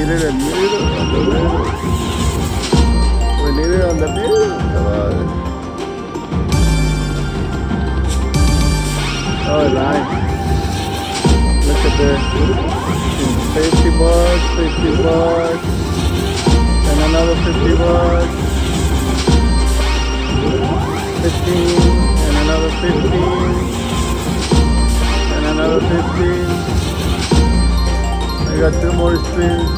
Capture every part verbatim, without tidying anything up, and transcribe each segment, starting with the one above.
need it in the middle, in the middle. We need it on the middle. Come on. Oh, nice. Look at this. fifty bucks, fifty bucks. And another fifty bucks. fifteen. And another fifteen. And another fifteen. I got two more spins.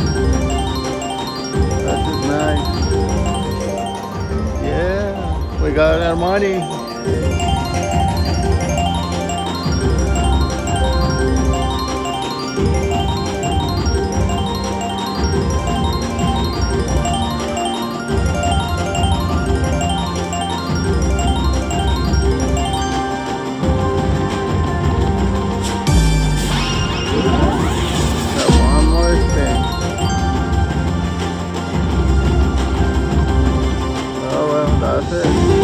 That is nice. Yeah, we got our money. That's it.